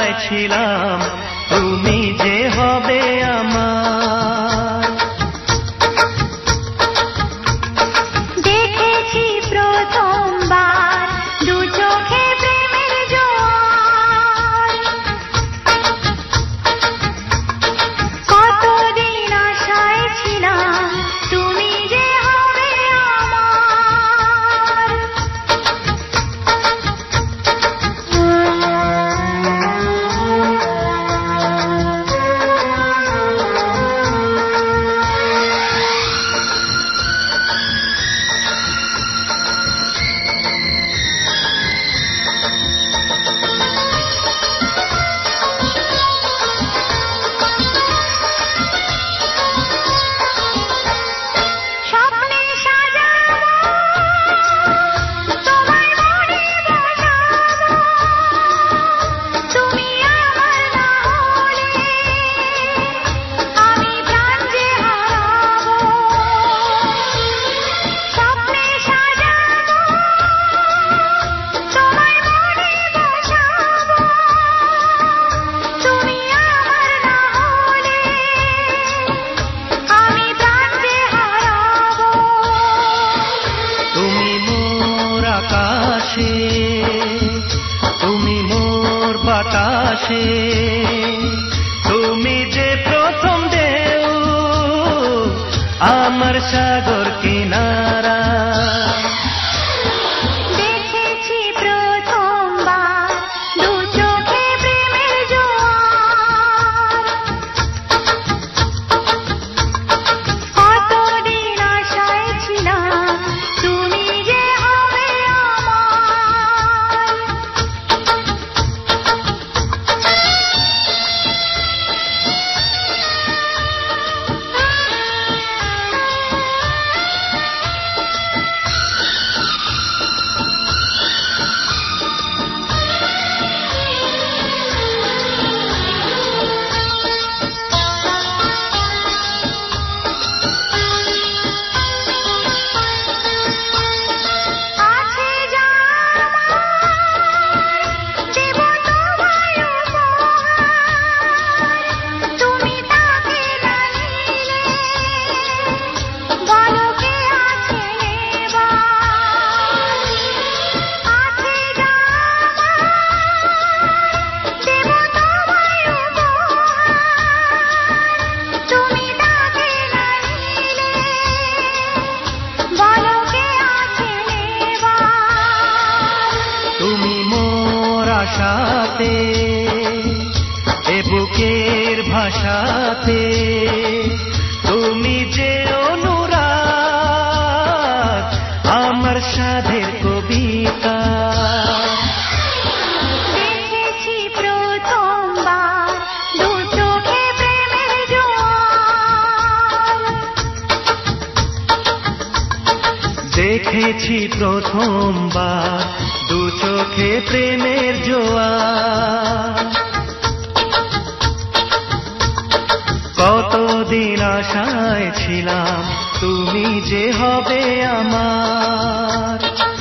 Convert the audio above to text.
আশায় ছিলাম তুমি যে হবে আমার। দেখেছি প্রথমবার দু চোখে প্রেমের জোয়ার, কতদিন আশায় ছিলাম তুমি যে হবে আমার। তুমি মোর বাতাসে, তুমি যে প্রথম ঢেউ আমার সাগর কিনারা। দেখেছি প্রথমবার দু চোখে প্রেমের জোয়ার, কতদিন আশায় ছিলাম তুমি যে হবে আমার। তুমি মোর আশাতে, এ বুকের ভাষাতে, তুমি যে অনুরাগ আমার সাধের কবিতা। দেখেছি প্রথমবার দু চোখে প্রেমের জোয়ার, দেখেছি প্রথমবার দু চোখে প্রেমের জোয়ার, কতদিন আশায় ছিলাম তুমি যে হবে আমার।